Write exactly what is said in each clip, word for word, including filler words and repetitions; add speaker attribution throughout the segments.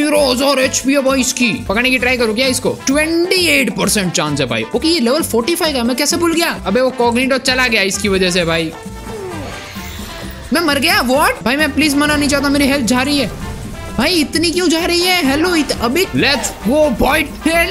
Speaker 1: तेरह हजार एचपी है भाई इसकी। पकड़ने की ट्राई करो क्या इसको? अट्ठाईस परसेंट चांस है भाई। ओके ये लेवल पैंतालीस का मैं कैसे भूल गया? अबे वो कॉग्निटो चला गया इसकी वजह से भाई। मैं मर गया। व्हाट भाई, मैं प्लीज मरना नहीं चाहता, मेरी हेल्थ जा रही है भाई। इतनी क्यों जा रही है? हेलो अभी लेट्स गो भाई।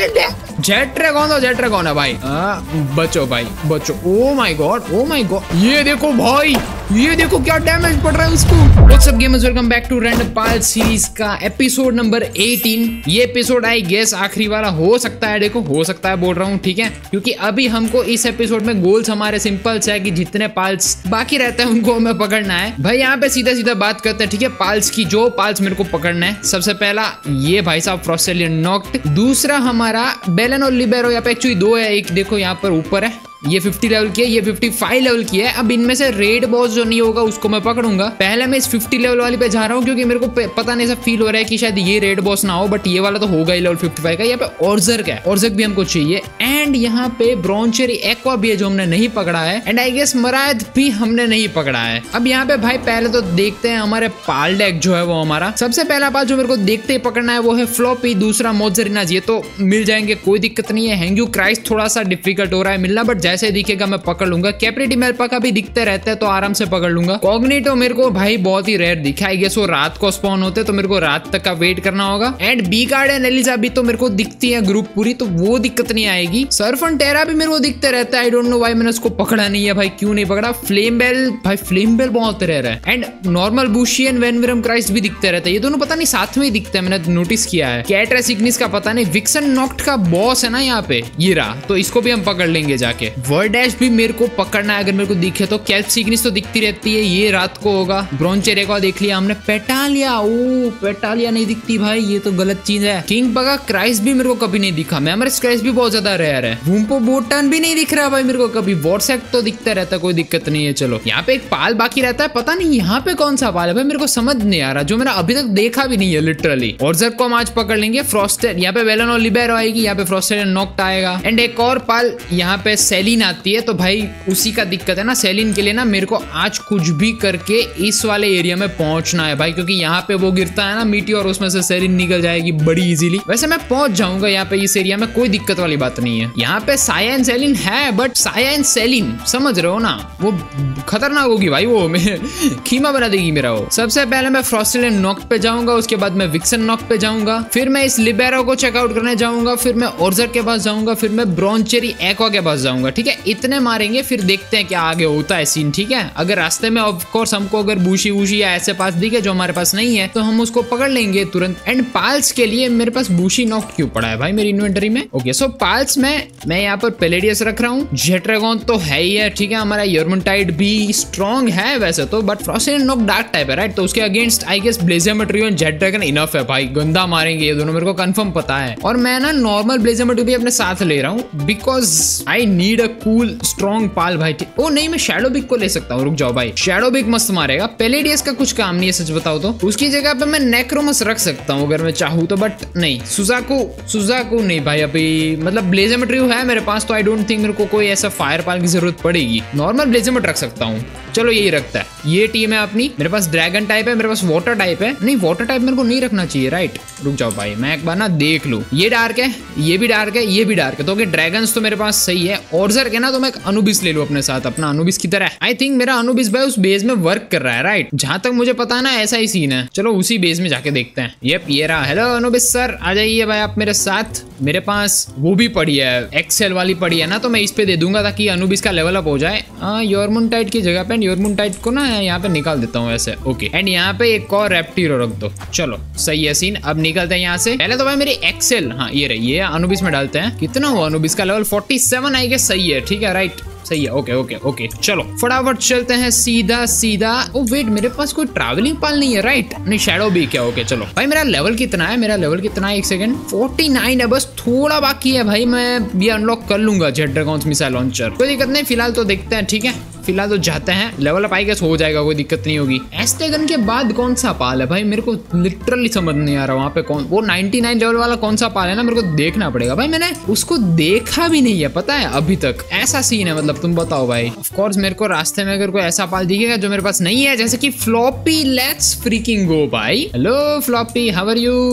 Speaker 1: जेट ड्रैगन तो जेट ड्रैगन है भाई। आ, बचो भाई बचो। Oh my God oh my God, ये देखो भाई, ये देखो क्या डैमेज पड़ रहा है उसको। What's up gamers, welcome back to random pal series का एपिसोड नंबर अठारह। ये एपिसोड आई गेस आखिरी वाला हो सकता है। देखो हो सकता है बोल रहा हूँ, ठीक है, क्योंकि अभी हमको इस एपिसोड में गोल्स हमारे सिंपल है कि जितने पाल्स बाकी रहते हैं उनको हमें पकड़ना है भाई। यहाँ पे सीधा सीधा बात करते हैं, ठीक है, पाल्स की। जो पाल्स मेरे को पकड़ना है, सबसे पहला ये भाई साहब फ्रॉस्टेलियन नॉक्ट, दूसरा हमारा बेलन और लिबेरो। यहाँ पे एक्चुअली दो है, एक देखो यहाँ पर ऊपर है, ये पचास लेवल की है, ये पचपन लेवल की है। अब इनमें से रेड बॉस जो नहीं होगा उसको मैं पकड़ूंगा। पहले मैं इस पचास लेवल वाली पे जा रहा हूँ क्योंकि मेरे को पता नहीं, ऐसा फील हो रहा है कि शायद ये रेड बॉस ना हो, बट ये वाला तो होगा ही लेवल पचपन का। यहाँ पे ऑर्जर्क है, ऑर्जर्क भी हमको चाहिए। एंड यहाँ पे ब्रॉन्चेरी एक्वा भी है जो हमने नहीं पकड़ा है। एंड आई गेस मरायद भी हमने नहीं पकड़ा है। अब यहाँ पे भाई पहले तो देखते हैं हमारे पाल डेक जो है वो हमारा सबसे पहला पाल जो मेरे को देखते ही पकड़ना है वो है फ्लॉपी, दूसरा मोज़रीना। ये तो मिल जाएंगे, कोई दिक्कत नहीं है। हैंग्यू क्राइस्ट थोड़ा सा डिफिकल्ट हो रहा है मिलना, बट जैसे दिखेगा मैं पकड़ लूंगा। कैप्रिटी मेल्पा का भी दिखते रहते हैं तो आराम से पकड़ लूंगा। कॉग्निटो मेरे को भाई बहुत ही रेयर दिखा है, वो रात को स्पॉन होते तो मेरे को रात तक का वेट करना होगा। And B card and Eliza भी तो मेरे को दिखती है ग्रुप पूरी, तो वो दिक्कत नहीं आएगी। सर्फन टेरा भी मेरे को दिखते रहता है, आई डोंट नो व्हाई मैंने उसको पकड़ा नहीं है भाई, क्यों नहीं पकड़ा। फ्लेम बेल भाई, फ्लेम बेल बहुत रेयर है। And normal Bushi and Vanwyrm Cryst भी दिखते रहते हैं, ये दोनों पता नहीं साथ में ही दिखते हैं, मैंने नोटिस किया है। कैट रेसिग्निस का पता नहीं। विक्सन नॉक्ट का बॉस है ना यहाँ पे, ये रहा, तो इसको भी हम पकड़ लेंगे जाके। वर्डैश भी मेरे को पकड़ना है अगर मेरे को दिखे तो। कैल्प सिग्निस तो दिखती रहती है, ये रात को होगा। ब्रॉन्चेरे को देख लिया हमने। पेटालिया, ओ पेटालिया नहीं दिखती भाई, ये तो गलत चीज है। किंग बगा क्राइस्ट भी मेरे को कभी नहीं दिखा। मेमोरिस क्राइस्ट भी बहुत ज्यादा रेयर है। वूम्पो बोटन भी नहीं दिख रहा भाई मेरे को कभी। वॉट्सएप तो दिखता रहता, कोई दिक्कत नहीं है। चलो यहाँ पे एक पाल बाकी रहता है, पता नहीं यहाँ पे कौन सा पाल है भाई, मेरे को समझ नहीं आ रहा, जो मैंने अभी तक देखा भी नहीं है लिटरली। ऑर्जर्क को हम आज पकड़ लेंगे। फ्रॉस्टेड यहाँ पे वेलन और लिबेरो आएगी, यहाँ पे फ्रॉस्टेड नॉक्ट आएगा। एंड एक और पाल यहाँ पे सेलिन आती है, तो भाई उसी का दिक्कत है ना। सेलिन के लिए ना मेरे को आज कुछ भी करके इस वाले एरिया में पहुंचना है भाई, क्योंकि यहाँ पे वो गिरता है ना मीटी, और उसमें से सेलिन निकल जाएगी बड़ी इजीली। वैसे मैं पहुंच जाऊंगा यहाँ पे इस एरिया में, कोई दिक्कत वाली बात नहीं है। यहाँ पे साया एंड सेलिन है, बट साया एंड सेलिन समझ रहे हो ना, वो खतरनाक होगी भाई, वो मैं खीमा बना देगी मेरा वो। सबसे पहले मैं फ्रॉस्टेलियन नॉक्ट पे जाऊंगा, उसके बाद मैं विक्सन नॉक्ट पे जाऊंगा, फिर मैं इस लिबेरो को चेकआउट करने जाऊंगा, फिर मैं ऑर्जर्क के पास जाऊंगा, फिर मैं ब्रॉन्चेरी एक्वा के पास जाऊंगा। ठीक है, इतने मारेंगे, फिर देखते हैं क्या आगे होता है सीन। ठीक है, अगर रास्ते में ऑफ कोर्स हमको अगर बूशी वूशी या ऐसे पास दिखे जो हमारे पास नहीं है, तो हम उसको पकड़ लेंगे तुरंत। एंड पाल्स के लिए मेरे पास बूशी नॉक्ट क्यों पड़ा है भाई मेरी इन्वेंटरी में? ओके सो पाल्स में मैं यहाँ पर पेलेडियस रख रहा हूँ। जेट ड्रैगन तो है ही है, ठीक है। हमारा योर्मुंटाइड भी स्ट्रॉन्ग है वैसे तो, but Frostallion Noct dark type है राइट, तो उसके against I guess blazer trio and jet dragon enough है भाई। गंदा मारेंगे ये दोनों, मेरे को कंफर्म पता है। और मैं ना नॉर्मल ब्लेजर ट्रियो भी अपने साथ ले रहा हूँ because I need a cool strong pal भाई। ओ नहीं, मैं शैडो बिग को ले सकता हूँ, रुक जाओ भाई। शैडो बिग मस्त मारेगा। पेलेडियस का कुछ काम नहीं है सच बताओ तो। उसकी जगह पे मैं नेक्रोमस रख सकता हूँ अगर मैं चाहूँ तो, बट नहीं। सुजाकू सुजाकू नहीं भाई अभी, मतलब ब्लेजर ट्रियो है मेरे पास, तो आई डोंट थिंक मेरे को कोई ऐसा फायर पाल की जरूरत पड़ेगी। नॉर्मल ब्लेजर रख सकता हूँ, चलो यही रखता है। ये टीम है अपनी। मेरे पास ड्रैगन टाइप है, मेरे पास वाटर टाइप है। नहीं वाटर टाइप मेरे को नहीं रखना चाहिए राइट, रुक जाओ भाई मैं एक बार ना देख लूं। ये डार्क है, ये भी डार्क है, ये भी डार्क है, तो ड्रैगन्स तो मेरे पास सही है। ऑर्जर्क है ना, तो मैं अनुबिस ले लूं अपने साथ, अपना अनुबिस की तरह। आई थिंक मेरा अनुबिस भाई उस बेस में वर्क कर रहा है राइट, जहां तक मुझे पता है ना ऐसा ही सीन है। चलो उसी बेस में जाके देखते हैं। ये ये रहा। हेलो अनुबिस सर, आ जाइए भाई आप मेरे साथ। मेरे पास वो भी पड़ी है, एक्सेल वाली पड़ी है ना, तो मैं इस पे दे दूंगा ताकि अनुबिस का लेवल अप हो जाए। योर्मुंटाइड की जगह पे योर्मुंटाइड को ना यहाँ पे निकाल देता हूँ ऐसे। ओके, एंड यहाँ पे एक और रेप्टिरो रख दो। चलो सही है सीन। अब निकलते हैं यहाँ से। पहले तो भाई मेरी एक्सेल, हाँ ये रही, ये अनुबिस में डालते हैं। कितना हुआ अनुबिस का level? Forty seven I guess, सही है ठीक है राइट, सही है। ओके ओके ओके चलो फटाफट चलते हैं सीधा सीधा। ओ वेट, मेरे पास कोई ट्रैवलिंग पाल नहीं है राइट, नहीं शैडो भी क्या? ओके चलो भाई। मेरा लेवल कितना है? मेरा लेवल कितना है? एक सेकंड, फोर्टी नाइन है, बस थोड़ा बाकी है भाई। मैं ये अनलॉक कर लूंगा जेट ड्रैगन मिसाइल लॉन्चर, कोई दिक्कत नहीं। फिलहाल तो देखते हैं, ठीक है फिलहाल तो जाते हैं। लेवल अप आई गेस हो जाएगा, कोई दिक्कत नहीं होगी। एस्टेगन के बाद कौन सा पाल है भाई? मेरे को लिटरली समझ नहीं आ रहा वहाँ पे कौन, वो नाइनटी नाइन लेवल वाला कौन सा पाल है ना, मेरे को देखना पड़ेगा भाई। मैंने उसको देखा भी नहीं है पता है अभी तक, ऐसा सीन है मतलब। तुम बताओ भाई। ऑफ कोर्स मेरे को रास्ते में अगर कोई ऐसा पाल दिखेगा जो मेरे पास नहीं है, जैसे कि फ्लॉपी, लेट्स फ्रीकिंग गो भाई। Hello Flopie, how are you?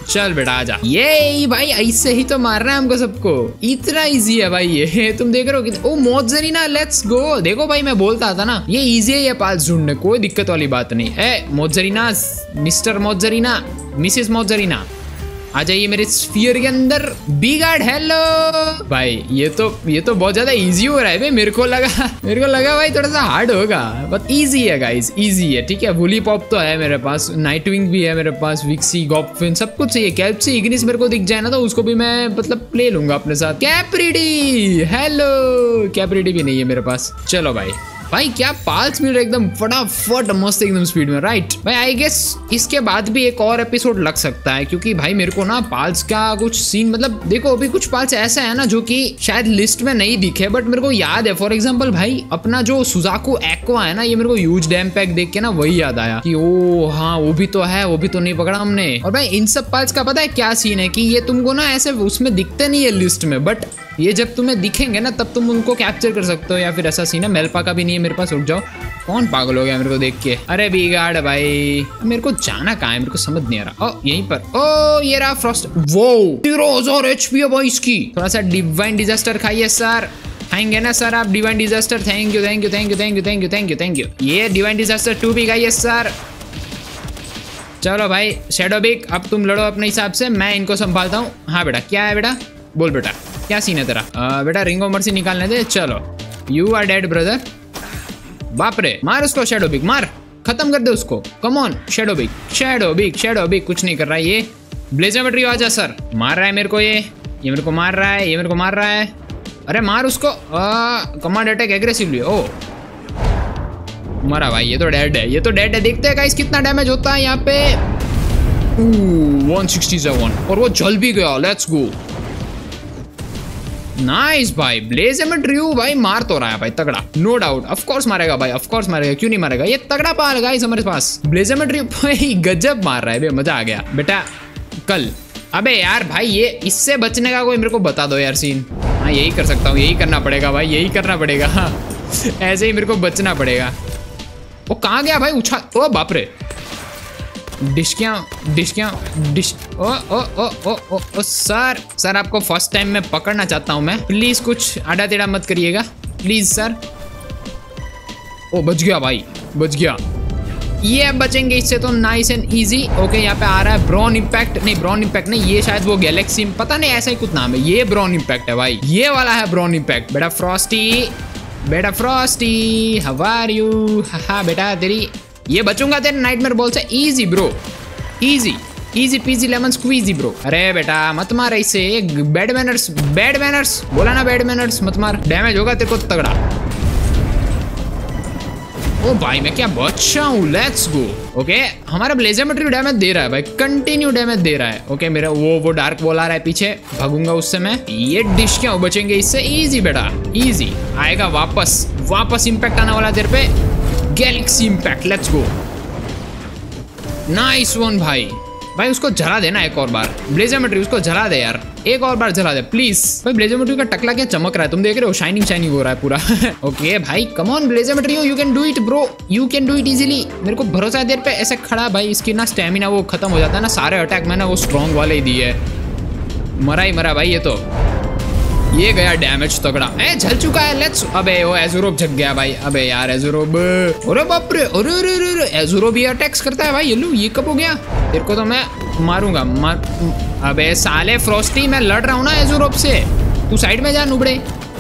Speaker 1: चल बेटा आजा। ये भाई ऐसे ही तो मार रहा है हमको सबको, इतना इजी है भाई ये। तुम देख रहे हो कि ओ मोज़रीना, लेट्स गो। देखो भाई मैं बोलता था ना, ये इजी है ये पाल्स ढूंढने, कोई दिक्कत वाली बात नहीं। ए मोज़रीना, मिस्टर मोज़रीना, मिसेस मोज़रीना, आ जाइए मेरे स्फीयर के अंदर। बी गार्ड हेलो भाई। ये तो ये तो बहुत ज्यादा इजी हो रहा है भाई। मेरे को लगा मेरे को लगा भाई थोड़ा सा हार्ड होगा, बट इजी है गाइस, इजी है। ठीक है, वुली पॉप तो है मेरे पास, नाइट विंग भी है मेरे पास, विक्सी, गॉपफिन, सब कुछ चाहिए। कैप से इग्निस मेरे को दिख जाए ना तो उसको भी मैं मतलब ले लूंगा अपने साथ। कैप्रिडी हेलो, कैप्रिडी भी नहीं है मेरे पास। चलो भाई भाई क्या पाल्स मिल रहे एकदम फटाफट मस्त एकदम स्पीड में, राइट भाई। आई गेस इसके बाद भी एक और एपिसोड लग सकता है, क्योंकि भाई मेरे को ना पाल्स का कुछ सीन, मतलब देखो अभी कुछ पाल्स ऐसा है ना जो कि शायद लिस्ट में नहीं दिखे, बट मेरे को याद है। फॉर एग्जांपल भाई अपना जो सुजाकू एक्वा है ना, ये मेरे को ह्यूज डैम पैक देख के ना वही याद आया कि ओ हाँ वो भी तो है, वो भी तो नहीं पकड़ा हमने। और भाई इन सब पाल्स का पता है क्या सीन है कि ये तुमको ना ऐसे उसमें दिखते नहीं है लिस्ट में, बट ये जब तुम्हें दिखेंगे ना तब तुम उनको कैप्चर कर सकते हो, या फिर ऐसा सीन है। मेल्पा का भी नहीं है मेरे पास, रुक जाओ। कौन पागल हो गया मेरे को देख के? अरे बी गार्ड भाई, मेरे को जाना कहाँ है मेरे को समझ नहीं आ रहा। ओ यहीं पर, ओ ये रहा फ्रॉस्ट। वो जीरो हजार एचपी है भाई इसकी। थोड़ा सा डिवाइन डिजास्टर खाइए सर, खाएंगे ना सर आप divine disaster? Thank you thank you thank you thank you thank you thank you thank you. ये डिवाइन डिजास्टर टू भी खाइए सर। चलो भाई शैडोबिक, अब तुम लड़ो अपने हिसाब से, मैं इनको संभालता हूँ। हाँ बेटा, क्या है बेटा? बोल बेटा क्या सीन है तेरा? आ, बेटा रिंग ऑफ मर्सी निकालने दे। चलो यू आर डेड ब्रदर। बाप रे, मार उसको शैडोबिक, मार, खत्म कर दे उसको। कम ऑन शैडोबिक, शैडोबिक, शैडोबिक कुछ नहीं कर रहा है ये। ब्लेजर ट्रियो आजा सर। मार रहा है मेरे को ये ये मेरे को मार रहा है, ये मेरे को मार रहा है। अरे मार उसको। Command attack aggressively. ओ मरा भाई, ये तो डेड है, ये तो डेड है। देखते हैं गाइस कितना डैमेज होता है यहाँ पे। वन सिक्सटी सेवन और वो जल भी गया। लेट्स गो, नाइस भाई। ब्लेजमेंट ड्रू भाई मार तो रहा है भाई तगड़ा, नो डाउट। ऑफ कोर्स मारेगा भाई, ऑफ कोर्स मारेगा, क्यों नहीं मारेगा? ये तगड़ा पार गाइस हमारे पास। ब्लेजमेंट ड्रू भाई गजब मार रहा है, मजा आ गया बेटा। कल अबे यार भाई, ये इससे बचने का कोई मेरे को बता दो यार सीन। हाँ यही कर सकता हूँ, यही करना पड़ेगा भाई, यही करना पड़ेगा। हाँ ऐसे ही मेरे को बचना पड़ेगा। वो कहाँ गया भाई? उछा, ओ बाप रे। डिस्कियाँ डिस्कियाँ डिश। ओ ओ ओ ओ ओ ओ सर सर आपको फर्स्ट टाइम मैं पकड़ना चाहता हूँ मैं, प्लीज कुछ आड़ा टेढ़ा मत करिएगा प्लीज सर। ओ बच गया भाई, बच गया। ये अब बचेंगे इससे तो नाइस एंड इजी। ओके यहाँ पे आ रहा है ब्रॉन इम्पैक्ट, नहीं ब्रॉन इम्पैक्ट नहीं, ये शायद वो गैलेक्सी, पता नहीं ऐसा ही कुछ नाम है। ये ब्रॉन इम्पैक्ट है भाई, ये वाला है ब्रॉन इम्पैक्ट। बेटा फ्रॉस्टी, बेटा फ्रॉस्टी हाउ आर यू? हाँ बेटा तेरी ये बचूंगा तेरे नाइटमेयर बॉल से। Easy bro, easy easy peasy lemon squeezy bro. अरे बेटा मत मार ऐसे, बैड मैनर्स, बैड मैनर्स बोला ना, बैड मैनर्स मत मार, डैमेज होगा तेरे को तगड़ा। ओ भाई मैं क्या बचा हूँ। Let's go. ओके हमारा ब्लेजर मटेरियल डैमेज दे रहा है भाई, कंटिन्यू डैमेज दे रहा है। ओके मेरा वो वो डार्क बॉल आ रहा है पीछे, भागूंगा उससे मैं। ये डिश क्या बचेंगे इससे? इजी बेटा इजी, आएगा वापस, वापस इम्पैक्ट आने वाला तेरे पे, galaxy impact. Let's go, nice one भाई। भाई उसको जला देना एक और बार, ब्लेजर मटेरियल उसको जला दे यार, एक और बार जला दे प्लीज। भाई ब्लेजर मटेरियल का टकला क्या चमक रहा है, तुम देख रहे हो, शाइनिंग शाइनिंग हो रहा है पूरा। ओके भाई come on blazer material, you can do it bro, you can do it easily. मेरे को भरोसा है देर पे ऐसे खड़ा भाई, इसकी ना स्टेमिना वो खत्म हो जाता है ना, सारे अटैक मैंने वो स्ट्रॉन्ग वाले ही दिए है। मरा ही मरा भाई ये तो, ये गया डैमेज तगड़ा। ए झल चुका है। लेट्स, अबे वो एजुरोब झक गया भाई। अबे यार एजुरोब, अरे बाप रे, अरे अरे अरे एजुरोब ये अटैक्स करता है भाई। ये लो ये कब हो गया? तेरे को तो मैं मारूंगा मार। अबे साले फ्रॉस्टी मैं लड़ रहा हूँ ना एजुरोब से, तू साइड में जा नुबड़े।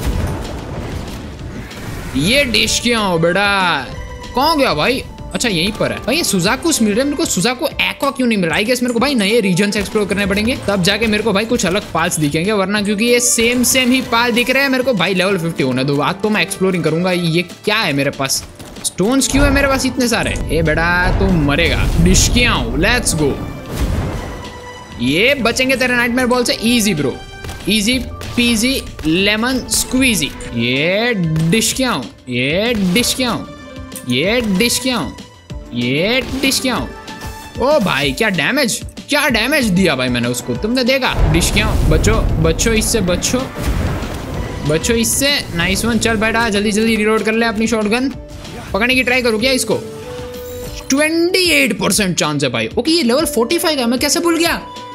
Speaker 1: ये डिश क्या हो बेटा? कौन गया भाई? अच्छा यहीं पर है भाई। ये सुजाकू मिल रहे हैं मेरे को, सुजाकू एक्वा क्यों नहीं मिल रहा? आई गेस मेरे को भाई नए रीजन्स एक्सप्लोर करने पड़ेंगे, तब जाके मेरे को भाई कुछ अलग पाल्स दिखेंगे, वरना क्योंकि ये सेम सेम ही पाल दिख रहे हैं मेरे को भाई। लेवल फिफ्टी होने दो, आज तो मैं एक्सप्लोरिंग करूंगा। ये क्या है मेरे पास? स्टोन्स क्यों है मेरे पास इतने सारे? ए बेटा तू मरेगा। डिस्कियां, लेट्स गो। ये बचेंगे तेरे नाइटमेयर बॉल से। Easy bro, easy peasy lemon squeezy. ये डिस्कियां, ये डिस्कियां, ये डिस्कियां, ये डिस्कियां। ओ भाई क्या डैमेज, क्या डैमेज दिया भाई मैंने उसको, तुमने देखा? डिस्कियां बचो, बचो इससे, बचो बचो इससे। Nice one. चल बेटा जल्दी जल्दी रिलोड कर ले अपनी शॉटगन। पकड़ने की ट्राई करूँ क्या इसको? अट्ठाईस परसेंट चांस है भाई। ओके ये लेवल पैंतालीस का मैं कैसे भूल गया?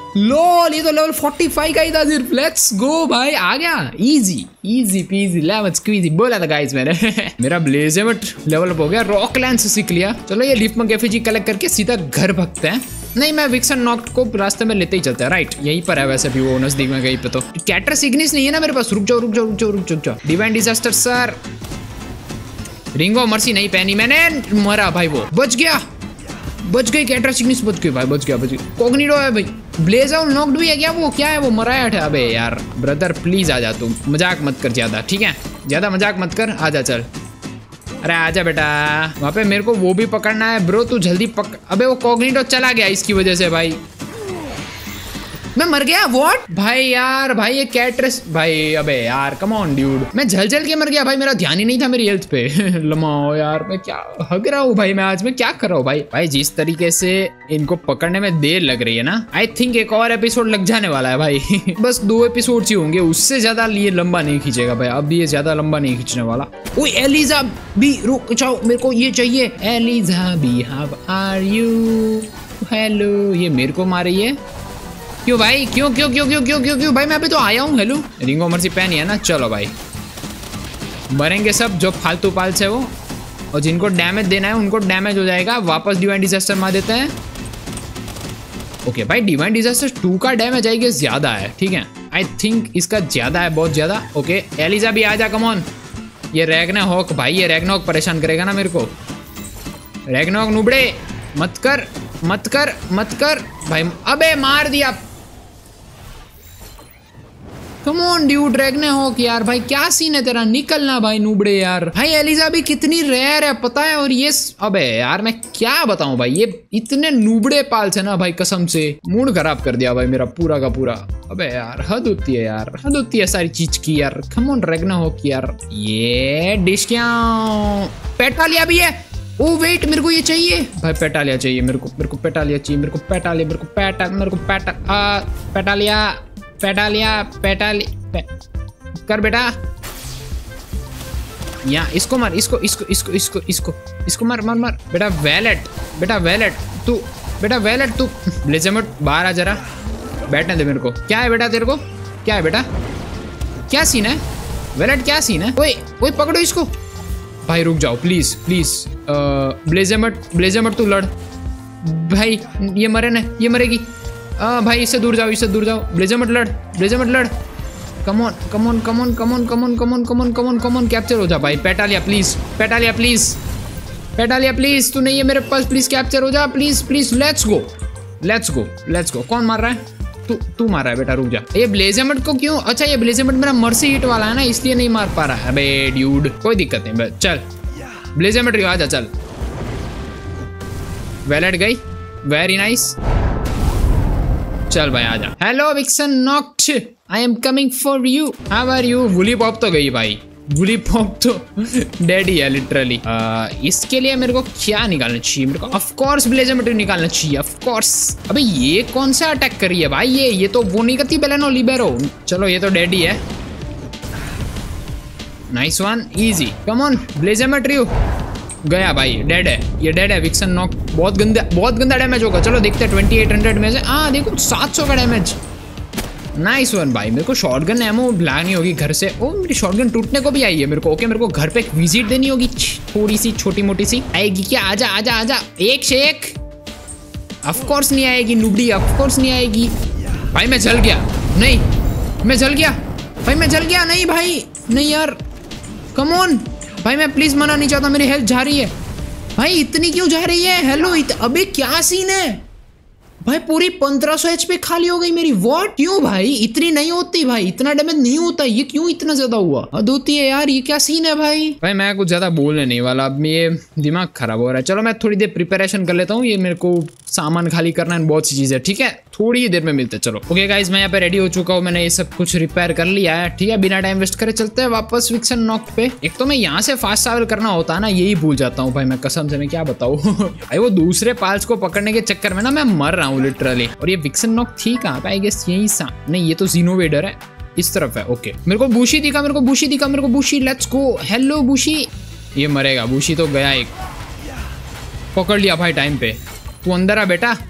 Speaker 1: लोल ये तो लेवल पैंतालीस का ही था सिर्फ। लेट्स गो भाई, आ गया easy easy peasy lemon squeezy बोला था गाइस मैंने। मेरा ब्लेजेमट लेवल अप हो गया, रॉक लैंस सीख लिया। चलो ये लीफ मंग एफिजी कलेक्ट करके सीधा घर भगते हैं। नहीं मैं विक्सन नॉक्ट को रास्ते में लेते ही चलते हैं। राइट यहीं पर है वैसे भी वो नजदीक में, कहीं पे तो कैटरस इग्निस नहीं है ना मेरे पास। रुक जाओ रुक जाओ रुक जाओ रुक जाओ। Divine disaster sir, ring of mercy नहीं पहनी मैंने, मरा भाई वो। बच गया बच गई कैटरस इग्निस, बच गई भाई, बच गया बच गया। कोग्निडो है भाई, ब्लेज आउट नॉक्ड भी है क्या? वो क्या है वो मराया था। अबे यार ब्रदर प्लीज आ जा, तू मजाक मत कर ज्यादा, ठीक है ज्यादा मजाक मत कर, आजा चल। अरे आजा बेटा, वहाँ पे मेरे को वो भी पकड़ना है ब्रो, तू जल्दी पक। अबे वो कॉग्निटो चला गया इसकी वजह से भाई, मैं मर गया। व्हाट भाई यार, भाई ये कैटरस भाई, अबे यार कम ऑन ड्यूड, मैं झल झल के मर गया भाई, मेरा ध्यान ही नहीं था मेरी हेल्थ पे। लमाओ यार, मैं क्या हग रहा हूँ भाई, मैं आज मैं क्या कर रहा हूँ भाई। भाई जिस तरीके से इनको पकड़ने में देर लग रही है ना, आई थिंक एक और एपिसोड लग जाने वाला है भाई। बस दो एपिसोड ही होंगे, उससे ज्यादा ये लंबा नहीं खींचेगा भाई, अब ये ज्यादा लंबा नहीं खींचने वाला। ओए एलिजा भी रुक जाओ, मेरे को ये चाहिए। एलिजा भी हाउ आर यू, हेलो। ये मेरे को मार रही है क्यों भाई, क्यों क्यों क्यों क्यों क्यों क्यों क्यों भाई, मैं अभी तो आया हूँ। हेलो रिंग ऑफ मर्सी पहनी है ना, चलो भाई मरेंगे सब जो फालतू पाल्स है वो, और जिनको डैमेज देना है उनको डैमेज हो जाएगा। वापस डिवाइन डिजास्टर मार देते हैं। ओके भाई डिवाइन डिजास्टर टू का डैमेज आएगा ज्यादा है, ठीक है आई थिंक इसका ज्यादा है, बहुत ज्यादा। ओके एलिजा भी आ जा, कम ऑन। ये रैग्नारॉक भाई, ये रैग्नारॉक परेशान करेगा ना मेरे को। रैग्नारॉक नुबड़े मत कर मत कर मत कर भाई, अबे मार दिया। कम ऑन ड्यूड रैग्नारॉक यार, भाई क्या सीन है तेरा, निकलना भाई नूबड़े यार। भाई एलिजा भी कितनी रेयर है पता है, और ये अबे यार मैं क्या बताऊं भाई, ये इतने नूबड़े पाल्स है ना भाई, कसम से मूड खराब कर दिया भाई मेरा पूरा का पूरा। अबे यार हद होती है यार, हद होती है सारी चीज की यार। कम ऑन रैग्नारॉक यार। ये डिश क्या पेटालिया भी है। ओ वेट मेरे को ये चाहिए भाई, पेटालिया चाहिए मेरे को, मेरे को पेटालिया चाहिए, मेरे को पेटालिया, मेरे को पेटा मेरे को पेटा आ पेटालिया पेटालिया पेटाली पे, कर बेटा। यहाँ इसको मार, इसको इसको इसको इसको इसको इसको मार मार मार बेटा। वैलेट बेटा, वैलेट तू बेटा, वैलेट तू। ब्लेजेमट बाहर आ जरा, बैठने दे मेरे को। क्या है बेटा तेरे को, क्या है बेटा, क्या सीन है वैलेट, क्या सीन है? ओए ओए पकड़ो इसको भाई, रुक जाओ प्लीज प्लीज। ब्लेजेमट ब्लेजेमट तू लड़ भाई, ये मरे ना, ये मरेगी। आ, भाई इससे दूर जाओ, इससे दूर जाओ। ब्लेजेमट लड़, ब्लेजेमट लड़। Come on come on come on come on come on come on come on come on come on capture हो जा भाई। Petallia please, Petallia please, Petallia please, तू नहीं है मेरे पास, प्लीज कैप्चर हो जा please please. Let's go let's go let's go. कौन मार रहा है? तू तू मार रहा है बेटा, रुक जा। ये ब्लेजेमट को क्यों, अच्छा ये ब्लेजेमट मेरा मर्सी हिट वाला है ना, इसलिए नहीं मार पा रहा है। अबे ड्यूड कोई दिक्कत नहीं, चल ब्लेजेमट रिवा जा, चल। वैलेट गई, वेरी नाइस, चल भाई आजा। Hello Vixen knocked, I am coming for you, how are you. Woolipop पॉप तो गई भाई, वुली पॉप तो डेड ही है लिटरली। इसके लिए मेरे को क्या निकालना चाहिए, मेरे को ऑफ कोर्स ब्लेजेमट निकालना चाहिए, ऑफ कोर्स। अबे ये कौन सा अटैक कर रही है भाई, ये ये तो वो नहीं करती बेलेनो लिबेरो। चलो ये तो डेड ही है, nice one, easy. Come on Blazamut Ryu, गया भाई, डेड है ये, डेड है। विक्सन नॉक बहुत गंदा, बहुत गंदा डैमेज होगा। चलो देखते हैं, ट्वेंटी एट हंड्रेड में से हाँ देखो सात सौ का डैमेज, नाइस वन भाई। मेरे को शॉटगन एमो लानी होगी घर से। ओ मेरी शॉटगन टूटने को भी आई है मेरे को। ओके मेरे को घर पे एक विजिट देनी होगी, थोड़ी सी छोटी मोटी सी। आएगी क्या? आजा आजा आजा, एक शेक। ऑफ कोर्स नहीं आएगी नुबड़ी, ऑफ कोर्स नहीं आएगी भाई। मैं जल गया, नहीं मैं जल गया भाई, मैं जल गया। नहीं भाई नहीं यार, कम ऑन भाई, मैं प्लीज मना नहीं चाहता, मेरी हेल्थ जा रही है भाई। इतनी क्यों जा रही है? हेलो इत... अबे क्या सीन है भाई, पूरी पंद्रह सौ एचपी खाली हो गई मेरी। व्हाट, क्यों भाई? इतनी नहीं होती भाई, इतना डैमेज नहीं होता, ये क्यों इतना ज्यादा हुआ? हद होती है यार, ये क्या सीन है भाई? भाई मैं कुछ ज्यादा बोलने नहीं वाला, अब ये दिमाग खराब हो रहा है। चलो मैं थोड़ी देर प्रिपरेशन कर लेता हूँ, ये मेरे को सामान खाली करना है, बहुत सी चीजें, ठीक है थोड़ी ही देर में मिलते हैं। चलो ओके गाइस, मैं यहाँ पे रेडी हो चुका हूँ, मैंने ये सब कुछ रिपेयर कर लिया है, ठीक है। बिना टाइम वेस्ट करे चलते हैं वापस विक्सन नॉक्ट पे। एक तो मैं यहाँ से फास्ट ट्रैवल करना होता है ना, यही भूल जाता हूँ भाई मैं, कसम से मैं क्या बताऊँ। भाई वो दूसरे पाल्स को पकड़ने के चक्कर में ना मैं मर रहा हूँ लिटरली। और ये विक्सन नॉक्ट थी कहाँ पे? आई गेस यही सा, नहीं ये तो ज़ीनोवेडर है, इस तरफ है। ओके मेरे को बूशी दिखा, मेरे को बूशी दिखा, मेरे को बूशी। Let's go, hello बूशी। ये मरेगा, बूशी तो गया एक, पकड़ लिया भाई टाइम पे। तू अंदर आ बेटा,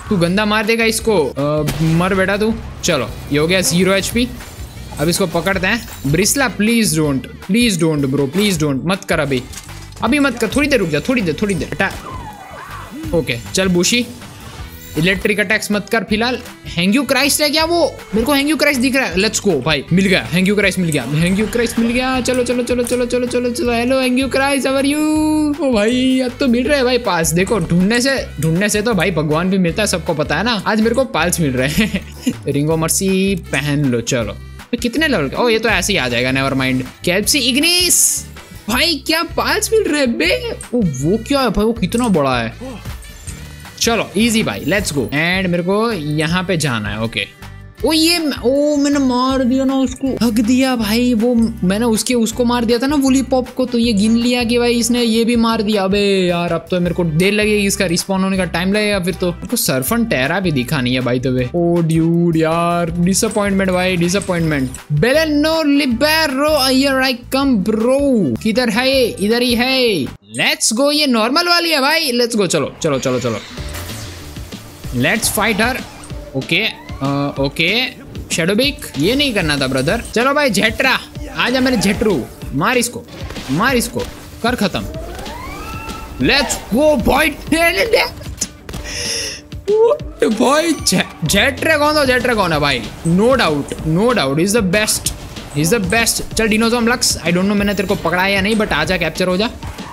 Speaker 1: तू गंदा मार देगा इसको। आ, मर बेटा तू। चलो ये हो गया जीरो एचपी। अब इसको पकड़ते हैं। Bristla please don't, please don't bro, please don't, मत कर अभी, अभी मत कर, थोड़ी देर रुक जा, थोड़ी देर थोड़ी देर बेटा। ओके चल बुशी, इलेक्ट्रिक अटैक्स मत कर फिलहाल। हैंग्यू क्राइस्ट है क्या वो? मेरे को हैंग्यू क्राइस्ट दिख रहा है। लेट्स गो भाई, मिल गया हैंग्यू क्राइस्ट, मिल गया हैंग्यू क्राइस्ट, मिल गया। चलो चलो चलो चलो चलो चलो चलो। Hello Hangyu Cryst, how are you? ओ भाई अब तो मिल रहे हैं भाई पास। देखो ढूंढने से ढूंढने से तो भाई भगवान भी मिलता है, सबको पता है ना। आज मेरे को पाल्स मिल रहे हैं। रिंग ऑफ मर्सी पहन लो। चलो कितने लेवल का? ओ ये तो ऐसे ही आ जाएगा, नेवर माइंड। कैप्सी इग्निस भाई, क्या पाल्स मिल रहे हैं बे? ओ वो क्या है भाई, वो कितना बड़ा है। चलो इजी भाई, लेट्स गो। एंड मेरे को यहाँ पे जाना है। ओके ओ ये ओ मैंने मार दिया ना उसको, हक दिया भाई। वो मैंने उसके उसको मार दिया था ना वुली पॉप को, तो ये गिन लिया कि भाई इसने ये भी मार दिया। अबे यार अब तो मेरे को देर लगेगी, इसका रिस्पॉन होने का टाइम लगेगा फिर तो। मेरे को सर्फन टेरा भी दिखा नहीं है भाई तो वे। ओ ड्यूड यार, डिसअपॉइंटमेंट भाई, disappointment. Bellanoir Libero here I come bro. किधर है ये? इधर ही है। Let's go. ये नॉर्मल वाली है भाई, लेट्स गो। चलो चलो चलो चलो, let's fight her. Okay okay Shadowbeak, ये नहीं करना था ब्रदर। चलो भाई जेट्रा, आजा मेरे जेट्रू, मार इसको, मार इसको, कर खत्म। लेट्स गो भाई। भाई जेट्रा कौन था? जेट्रा कौन है भाई? No doubt, no doubt is the best, is the best. चल Dinossom Lux, I don't know मैंने तेरे को पकड़ाया या नहीं, बट आजा कैप्चर हो जा।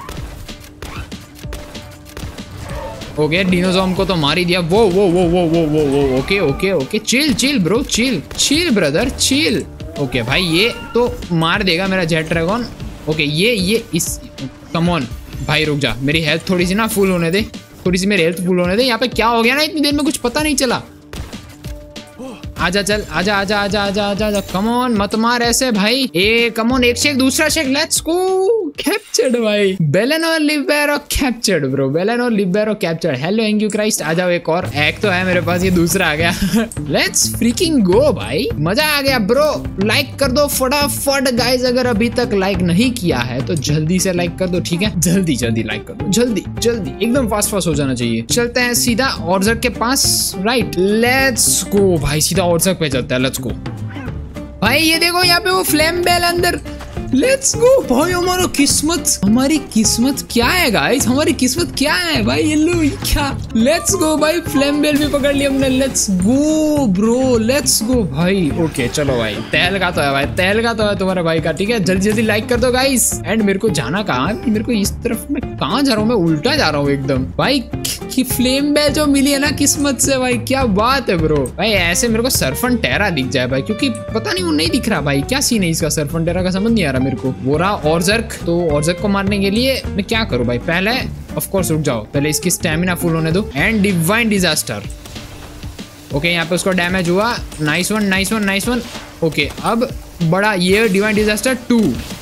Speaker 1: ओके डिनोजॉम को तो मार ही दिया। वो वो वो वो वो वो वो okay okay okay, chill chill bro, chill chill brother, chill. Okay भाई ये तो मार देगा मेरा जेट ड्रैगन। ओके ये ये इस कम ऑन भाई, रुक जा, मेरी हेल्थ थोड़ी सी ना फुल होने दे, थोड़ी सी मेरी हेल्थ फुल होने दे। यहाँ पे क्या हो गया ना, इतनी देर में कुछ पता नहीं चला। आजा चल, आजा आजा आजा आजा आजा आजा, कम ऑन मत मार ऐसे भाई। ए कम ऑन, एक शेक दूसरा शेक, लेट्स गो। कैप्चर्ड भाई, Bellanoir Libero captured bro, Bellanoir Libero captured. Hello Hangyu Cryst, आ जाओ। एक और एक तो है मेरे पास, ये दूसरा आ गया। लेट्स फ्रीकिंग गो भाई, मजा आ गया ब्रो। लाइक कर दो फटाफट गाइस, अगर अभी तक लाइक नहीं किया है तो जल्दी से लाइक कर दो, ठीक है? जल्दी जल्दी लाइक कर दो, जल्दी जल्दी, एकदम फास्ट फास्ट हो जाना चाहिए। चलते हैं सीधा ऑर्जर के पास, राइट? लेट्स गो भाई, सीधा ऑर्जर पे चलते हैं, लेट्स गो भाई। ये देखो यहाँ पे वो फ्लेम बेल अंदर, लेट्स गो भाई। हमारा किस्मत, हमारी किस्मत क्या है गाइस? हमारी किस्मत क्या है भाई? ये लो क्या, लेट्स गो भाई। फ्लेम बेल भी पकड़ लिया हमने, let's go bro, let's go भाई। ओके चलो भाई, तहल का तो है भाई, तहल का तो है तुम्हारे भाई का, ठीक है? जल्दी जल्दी लाइक कर दो गाइस। एंड मेरे को जाना कहाँ है? मेरे को इस तरफ, मैं कहाँ जा रहा हूँ? मैं उल्टा जा रहा हूँ एकदम भाई। कि फ्लेम बेल जो मिली है ना किस्मत से भाई, क्या बात है ब्रो। भाई ऐसे मेरे को सर्फन टेरा दिख जाए भाई, क्योंकि पता नहीं वो नहीं दिख रहा भाई, क्या सीन है इसका? सर्फन टेरा का समझ नहीं आ रहा मेरे को। वो रहा ऑर्जर्क, तो ऑर्जर्क को मारने के लिए मैं क्या करूं भाई? पहले ऑफ कोर्स रुक जाओ, पहले इसकी स्टैमिना फुल होने दो। And divine disaster. ओके यहाँ पे उसको डैमेज हुआ, nice one nice one nice one. Okay अब बड़ा ये डिवाइन डिजास्टर टू।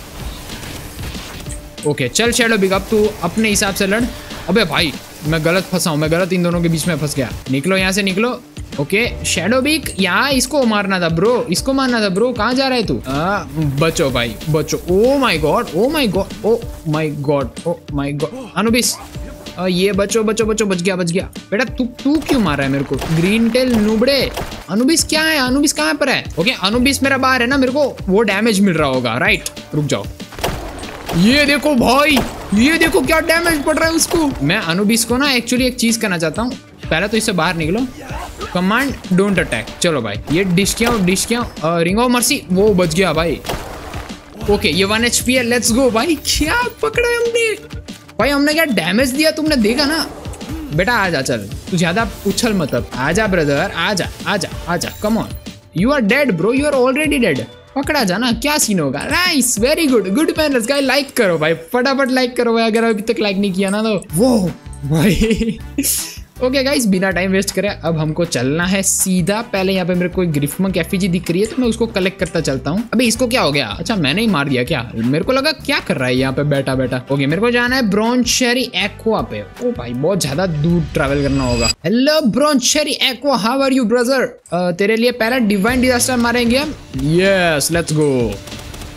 Speaker 1: ओके चल शैडो बिग, अब तू अपने हिसाब से लड़। अबे भाई मैं गलत फंसा हूं, मैं गलत इन दोनों के बीच में फंस गया। निकलो यहाँ से निकलो। ओके शैडो बिग, यहाँ इसको मारना था ब्रो, इसको मारना था ब्रो। कहाँ जा रहा है तू? आ, बचो भाई बचो। Oh my God, oh my God, oh my God, oh my god. Anubis ये बचो बचो बचो, बच गया बच गया। बेटा तू तू क्यों मार रहा है मेरे को? Green tell नुबड़े। अनुबिस क्या है? अनुबिस कहाँ पर है? ओके अनुबिस मेरा बाहर है ना, मेरे को वो डैमेज मिल रहा होगा, राइट? रुक जाओ, ये देखो भाई, ये देखो क्या डैमेज पड़ रहा है उसको। मैं अनुबिस को ना एक्चुअली एक चीज करना चाहता हूँ, पहले तो इससे बाहर निकलो। Command don't attack. चलो भाई ये डिश क्या डिश क्या रिंग ऑफ मर्सी, वो बच गया भाई। ओके ये वन एच पी है, लेट्स गो भाई। क्या पकड़ा है हमने भाई, हमने क्या डैमेज दिया तुमने देखा ना? बेटा आजा, चल तू ज्यादा उछल मत, अब आजा ब्रदर, आजा आजा आजा, come on. You are dead bro, you are already dead. पकड़ा जाना, क्या सीन होगा? Nice, very good, good manners guys. Like करो भाई, फटाफट लाइक करो भाई, अगर अभी तक लाइक नहीं किया ना तो। वो भाई ओके गाइस, बिना टाइम वेस्ट करे अब हमको चलना है सीधा। पहले यहाँ पे मेरे को ग्रिफमंक एफिजी दिख रही है, तो मैं उसको कलेक्ट करता चलता हूँ। अबे इसको क्या हो गया? अच्छा मैंने ही मार दिया क्या? मेरे को लगा क्या कर रहा है यहाँ पे बैठा बैठा। ओके मेरे को जाना है ब्रॉन्चेरी एक्वा पे। ओ भाई बहुत ज्यादा दूर ट्रेवल करना होगा। Hello Broncherry Aqua, how are you brother? तेरे लिए पहला डिवाइन डिजास्टर मारेंगे हम। Yes let's go.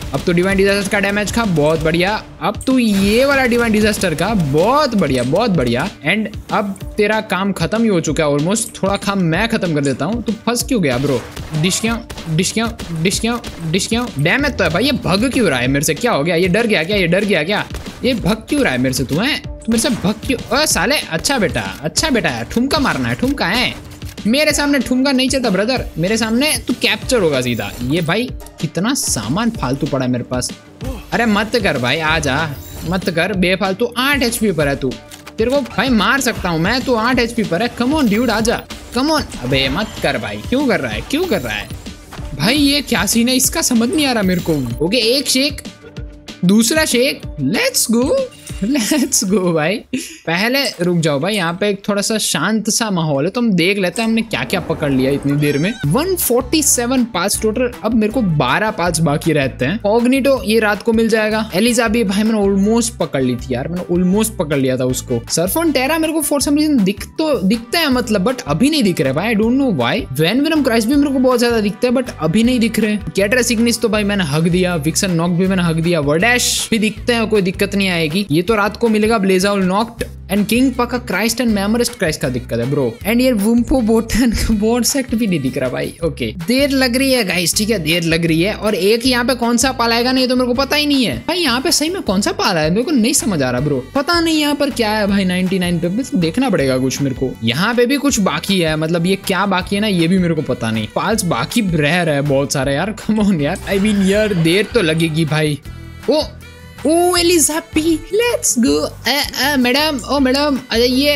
Speaker 1: अब तो डिवाइन डिजास्टर का डैमेज खा, बहुत बढ़िया। अब तू ये वाला डिवाइन डिजास्टर का, बहुत बढ़िया बहुत बढ़िया। एंड अब तेरा काम खत्म ही हो चुका है ऑलमोस्ट। थोड़ा काम मैं खत्म कर देता हूँ। तू फंस क्यों गया ब्रो? डिश क्यों डिश क्यों डिश क्यों डिश क्यों? डैमेज तो है भाई, ये भग क्यों रहा है मेरे से? क्या हो गया? ये डर गया क्या? ये डर गया क्या? ये भग क्यों रहा है मेरे से? तुम्हें तु मेरे से भग क्यों? ओ साले, अच्छा बेटा अच्छा बेटा है, ठुमका मारना है, ठुमका है। मेरे सामने ठुमका नहीं चलता ब्रदर, मेरे सामने तू कैप्चर होगा सीधा। ये भाई कितना सामान फालतू पड़ा है मेरे पास। अरे मत कर भाई, आ जा, मत कर बेफालतू। आठ एचपी पर है तू, तेरे को भाई मार सकता हूँ मैं, तू आठ एचपी पर है। कम ऑन ड्यूड, आजा, कम ऑन। अबे मत कर भाई, क्यों कर रहा है क्यों कर रहा है भाई? ये क्या सीन है इसका, समझ नहीं आ रहा मेरे को। ओके, एक शेक, दूसरा shake, let's go let's go भाई। पहले रुक जाओ भाई, यहाँ पे एक थोड़ा सा शांत सा माहौल है तो हम देख लेते हैं हमने क्या क्या पकड़ लिया इतनी देर में। एक सौ सैंतालीस पास टोटल, अब मेरे को बारह पास बाकी रहते हैं। कॉग्निटो ये रात को मिल जाएगा। एलिजा भी भाई मैंने ऑलमोस्ट पकड़ ली थी यार, मैंने ऑलमोस्ट पकड़ लिया था उसको। सर्फन टेरा मेरे को फॉर सम रीजन दिख तो दिखता है मतलब, बट अभी नहीं दिख रहा भाई, आई डोंट नो व्हाई। वैन वेनम क्राइस्ट भी मेरे को बहुत ज्यादा दिखता है बट अभी नहीं दिख रहे। कैटरस इग्निस तो भाई मैंने हक दिया, विक्सन नॉक भी मैंने हक दिया, वर्डैश भी दिखते हैं, कोई दिक्कत नहीं आएगी। ये तो रात को मिलेगा। ब्लेजाउल knocked and Kingpaca Cryst and Mammorest Cryst का दिक्कत है ब्रो। एंड ये वुम्पो बोटन बोर्ड सेक्ट भी नहीं दिख रहा भाई। ओके, देर लग रही है गाइस, ठीक है देर लग रही है। और एक यहाँ पे कौन सा पाल आएगा नहीं तो मेरे को पता ही नहीं है भाई। यहाँ पे सही में कौन सा पाल है मेरे को नहीं समझ आ रहा ब्रो, पता नहीं यहाँ पर क्या है भाई। नाइनटी नाइन पे तो देखना पड़ेगा कुछ मेरे को। यहाँ पे भी कुछ बाकी है, मतलब ये क्या बाकी है ना ये भी मेरे को पता नहीं। पाल्स बाकी रह रहे बहुत सारे यार, कम ऑन यार, आई मीन यार देर तो लगेगी भाई। ओ ओ एलिजाबी, लेट्स गो। मैडम, ओ मैडम आ जाइए।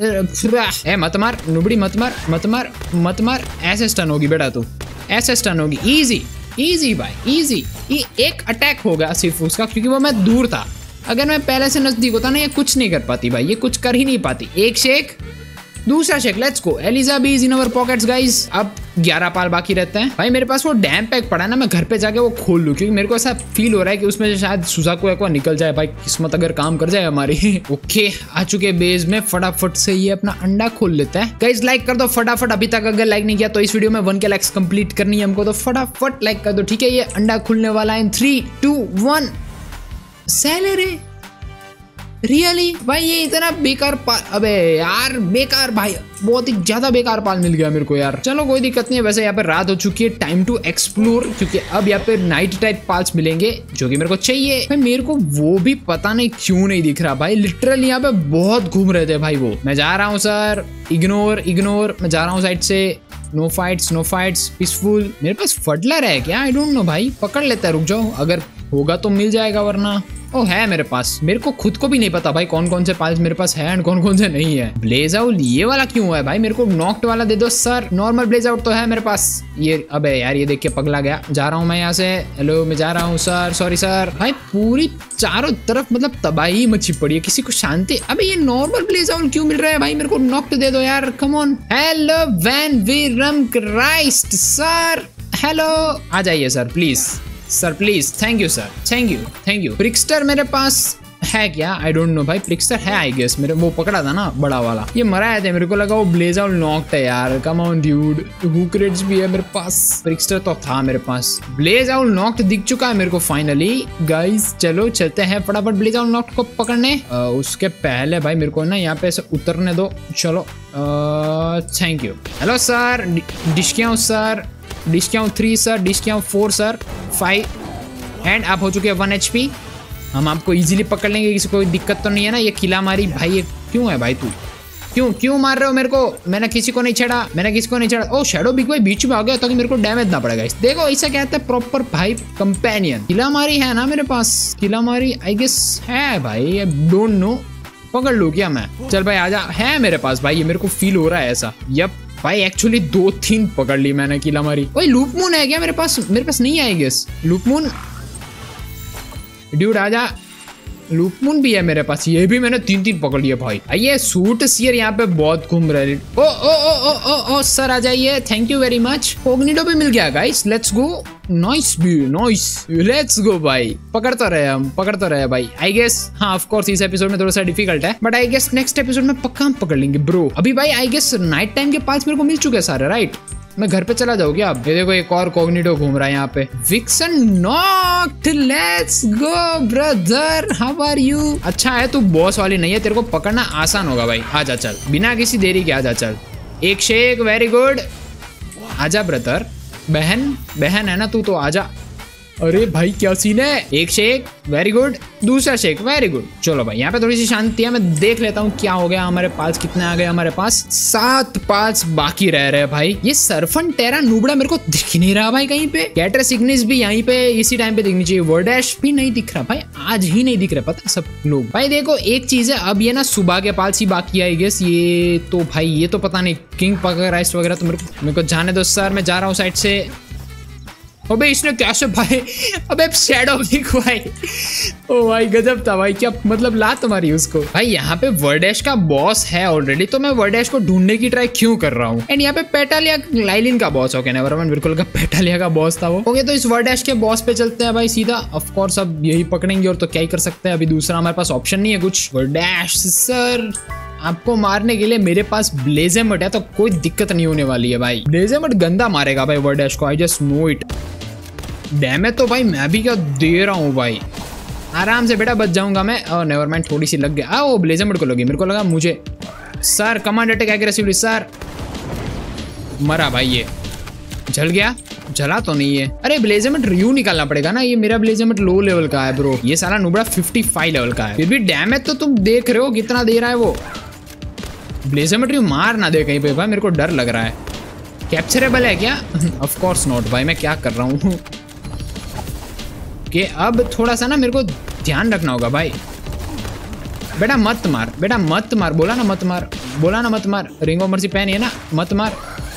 Speaker 1: ए मत मार नुबड़ी, मत मार मत मार मत मार। ऐसे स्टन होगी बेटा तू, ऐसे स्टन होगी। इजी इजी भाई इजी। ये एक अटैक होगा सिर्फ उसका, क्योंकि वो मैं दूर था। अगर मैं पहले से नजदीक होता ना ये कुछ नहीं कर पाती भाई, ये कुछ कर ही नहीं पाती। एक शेक, दूसरा shake, let's go. Elizabee is in our pockets guys. अब ग्यारह पाल बाकी रहते हैं भाई। मेरे पास वो डैम पैक पड़ा है ना, मैं घर पे जाके वो खोल लूं, क्योंकि मेरे को ऐसा फील हो रहा है कि उसमें शायद सुजाको एक्वा निकल जाए भाई, किस्मत अगर काम कर जाए हमारी। ओके, आ चुके बेस में, फटाफट से ये अपना अंडा खोल लेता है। गाइस लाइक कर दो फटाफट, अभी तक अगर लाइक नहीं किया तो इस वीडियो में वन के लाइक्स कंप्लीट करनी है हमको, तो फटाफट लाइक कर दो, ठीक है। ये अंडा खुलने वाला है। थ्री टू वन, सैलरी रियली भाई ये इतना बेकार पाल, अबे यार बेकार भाई, बहुत ही ज्यादा बेकार पाल मिल गया मेरे को यार। चलो कोई दिक्कत नहीं है। वैसे यहाँ पे रात हो चुकी है, टाइम टू एक्सप्लोर, क्योंकि अब यहाँ पे नाइट टाइप पाल्स मिलेंगे जो कि मेरे को चाहिए भाई। मेरे को वो भी पता नहीं क्यों नहीं दिख रहा भाई, लिटरली यहाँ पे बहुत घूम रहे थे भाई वो। मैं जा रहा हूँ सर, इग्नोर इग्नोर, मैं जा रहा हूँ साइड से। No fights no fights, peaceful. मेरे पास फटलर है क्या? आई डोंट नो भाई, पकड़ लेता है, रुक जाओ, अगर होगा तो मिल जाएगा, वरना ओ है मेरे पास। मेरे को खुद को भी नहीं पता भाई कौन कौन से पाल्स मेरे पास है एंड कौन कौन से नहीं है। ब्लेज आउट ये वाला क्यों है भाई? मेरे को नॉक्ड वाला दे दो सर। नॉर्मल ब्लेज आउट तो है मेरे पास। ये अबे यार ये देख के पगला गया। जा रहा हूँ मैं यहाँ से, हेलो मैं जा रहा हूँ सर, सॉरी सर। भाई पूरी चारों तरफ मतलब तबाही मची पड़ी है, किसी को शांति। अबे ये नॉर्मल ब्लेज आउट क्यों मिल रहा है भाई? मेरे को नॉक्ड दे दो यार, come on. Hello Vanwyrm Cryst sir, hello आ जाइए sir please, sir please, thank you sir, thank you thank you. प्रिक्स्टर मेरे पास है क्या? आई डोंट नो भाई, प्रिक्स्टर है आई गेस। मेरे वो पकड़ा था ना बड़ा वाला, ये मरा है थे, मेरे को लगा वो ब्लेज आउट नॉक्ड है यार। कम ऑन ड्यूड, हुक रेड्स भी है मेरे पास। प्रिक्स्टर तो था मेरे पास। ब्लेज आउट नॉक्ड दिख चुका है मेरे को फाइनली गाइस। चलो चलते हैं फटाफट ब्लेज आउट नॉक्ड को पकड़ने। आ, उसके पहले भाई मेरे को ना यहाँ पे ऐसे उतरने दो। चलो थैंक यू। हेलो सर, डिश क्या हूँ सर, डिश क्या हूँ थ्री सर, डिश क्या हूँ फोर सर, फाइव। एंड आप हो चुके हैं वन एच पी। हम आपको इजीली पकड़ लेंगे, किसी कोई दिक्कत तो नहीं है ना। ये किला मारी भाई, ये क्यों है भाई? तू क्यों क्यों मार रहे हो मेरे को? मैंने किसी को नहीं छेड़ा, मैंने किसी को नहीं छेड़ा। ओ शैडो बिग भाई बीच में आ गया ताकि मेरे को डैमेज ना पड़ेगा। देखो इसे कहते हैं प्रॉपर भाई कंपेनियन। किला मारी है ना मेरे पास, किला मारी आई गेस है भाई, आई डोंट नो। पकड़ लूँ क्या मैं? चल भाई आजा, है मेरे पास भाई, ये मेरे को फील हो रहा है ऐसा। यप भाई एक्चुअली दो तीन पकड़ ली मैंने किला मारी। ओए लूप मून है क्या मेरे पास? मेरे पास नहीं है गेस लूप मून। ड्यूड आजा, लूप मून भी है मेरे पास, ये भी मैंने तीन तीन पकड़ लिए भाई। ये सूट सियर यहाँ पे बहुत घूम रहे। ओ ओ ओ ओ ओ ओ सर आ जाइए, थैंक यू वेरी मच। कोग्निटो भी मिल गया गाइस, लेट्स गो। नाइस भी नाइस, लेट्स गो भाई। पकड़ तो रहे हम, पकड़ तो रहे भाई आई गेस। हाँ ऑफ कोर्स इस एपिसोड में थोड़ा सा डिफिकल्ट है, but I guess next episode में पक्का हम पकड़ लेंगे ब्रो। अभी भाई आई गेस नाइट टाइम के पास मेरे को मिल चुके हैं सारे, राइट? मैं घर पे चला जाऊँ क्या? अब ये देखो एक और कॉग्निटो घूम रहा है यहाँ पे। Vixen knocked, let's go brother, how are you? अच्छा है तू बॉस वाली नहीं है, तेरे को पकड़ना आसान होगा भाई। आजा चल, बिना किसी देरी के आजा चल। एक शेक, वेरी गुड। आजा ब्रदर। बहन बहन है ना तू तो आजा। अरे भाई क्या सीन है। एक शेक, वेरी गुड। दूसरा शेक, वेरी गुड। चलो भाई यहाँ पे थोड़ी सी शांति है, मैं देख लेता हूँ क्या हो गया। हमारे पास कितने आ गए? हमारे पास सात पांच बाकी रह रहे हैं भाई। ये सरफन टेरा नूबड़ा मेरे को दिख नहीं रहा भाई कहीं पे। कैटर सिग्निस भी यहीं पे इसी टाइम पे दिखनी चाहिए। वर्डैश भी नहीं दिख रहा भाई, आज ही नहीं दिख रहा, पता है सब लोग। भाई देखो एक चीज है, अब ये ना सुबह के पास ही बाकी आई गेस। ये तो भाई ये तो पता नहीं किंग पगर राइस वगैरह तो मेरे को मेरे को जाने दो सर, मैं जा रहा हूँ साइड से। अबे इसने कैसे भाई, अबे शैडो भी भाई। ओ भाई गजब था भाई, क्या मतलब लात मारी उसको। भाई यहाँ पे वर्डेश का बॉस है ऑलरेडी, तो मैं वर्डेश को ढूंढने की ट्राई क्यों कर रहा हूँ। एंड यहाँ पे पेटालिया लाइलिन का बॉस हो गया। नेवर माइंड, बिल्कुल का पेटालिया का बॉस था वो। ओके तो इस वर्डेश के बॉस पे चलते हैं भाई सीधा। ऑफ कोर्स अब यही पकड़ेंगे और तो क्या ही कर सकते हैं, अभी दूसरा हमारे पास ऑप्शन नहीं है कुछ। वर्डेश सर आपको मारने के लिए मेरे पास ब्लेजेमट है, तो कोई दिक्कत नहीं होने वाली है भाई। ब्लेजेमट गंदा मारेगा भाई वर्डेश को, I just know it. Damage तो भाई मैं भी क्या दे रहा हूँ भाई, आराम से बेटा बच जाऊंगा मैं। और नेवर माइंड थोड़ी सी लग गया। आ वो ब्लेजेमट को लगी, मेरे को लगा मुझे। Sir command attack aggressively sir. मरा भाई, ये जल गया। जला तो नहीं है। अरे ब्लेजेमट रिव्यू निकालना पड़ेगा ना, ये मेरा ब्लेजेमट लो लेवल का है ब्रो, ये साला नुबड़ा पचपन लेवल का है। फिर भी डैमेज तो तुम देख रहे हो कितना दे रहा है वो। ब्लेजेमट रिव्यू मार ना दे कहीं पे भाई, मेरे को डर लग रहा है। कैप्चरेबल है क्या? ऑफ कोर्स नॉट भाई, मैं क्या कर रहा हूँ कि अब थोड़ा सा ना मेरे को ध्यान रखना होगा भाई। बेटा मत मार, बेटा मत मार, बोला ना मत मार, बोला ना मत मार। रिंग ऑफ मर्सी पहन है ना, मत मार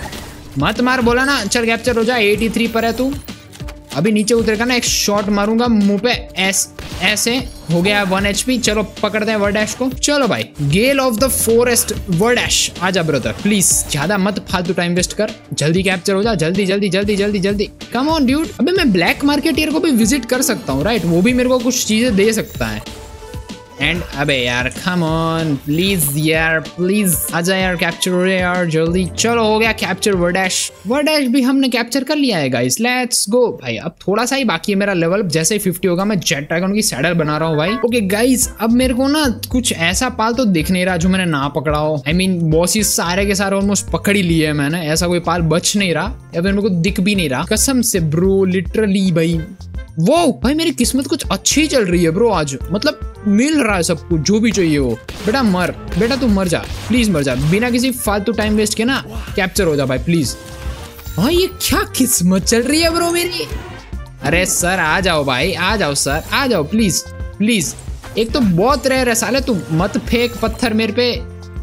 Speaker 1: मत मार, बोला ना। चल कैप्चर हो जा, तिरासी पर है तू। अभी नीचे उतरेगा ना, एक शॉट मारूंगा मुंह पे, ऐस ऐसे हो गया वन एचपी। चलो पकड़ते हैं वर्डैश को। चलो भाई gale of the forest Verdash, आजा ब्रदर प्लीज, ज्यादा मत फालतू टाइम वेस्ट कर, जल्दी कैप्चर हो जा, जल्दी जल्दी जल्दी जल्दी जल्दी। Come on dude. अबे मैं ब्लैक मार्केटियर को भी विजिट कर सकता हूँ राइट, वो भी मेरे को कुछ चीजें दे सकता है। एंड अबे यार कम ऑन प्लीज यार, प्लीज आजा यार, कैप्चर हो रहा यार जल्दी। चलो हो गया कैप्चर वर्डैश। वर्डैश भी हमने कैप्चर कर लिया है गाइस, लेट्स गो भाई। अब थोड़ा सा ही बाकी है मेरा लेवल, जैसे ही पचास होगा मैं जेट ड्रैगन की सैडल बना रहा हूँ भाई। ओके गाइस अब मेरे को ना कुछ ऐसा पाल तो दिख नहीं रहा जो मैंने ना पकड़ा हो। आई मीन बॉसेस सारे के सारे ऑलमोस्ट पकड़ ही लिए है मैंने, ऐसा कोई पाल बच नहीं रहा या फिर मेरे को दिख भी नहीं रहा कसम से ब्रो, लिटरली भाई। वो भाई मेरी किस्मत कुछ अच्छी चल रही है ब्रो आज, मतलब मिल रहा है सब कुछ जो भी चाहिए वो। बेटा मर, बेटा तू मर जा प्लीज, मर जा बिना किसी फालतू टाइम वेस्ट के ना, कैप्चर हो जा भाई प्लीज। भाई ये क्या किस्मत चल रही है ब्रो मेरी। अरे सर आ जाओ भाई, आ जाओ सर, आ जाओ प्लीज प्लीज। एक तो बहुत रह रहे साले, तू मत फेंक पत्थर मेरे पे।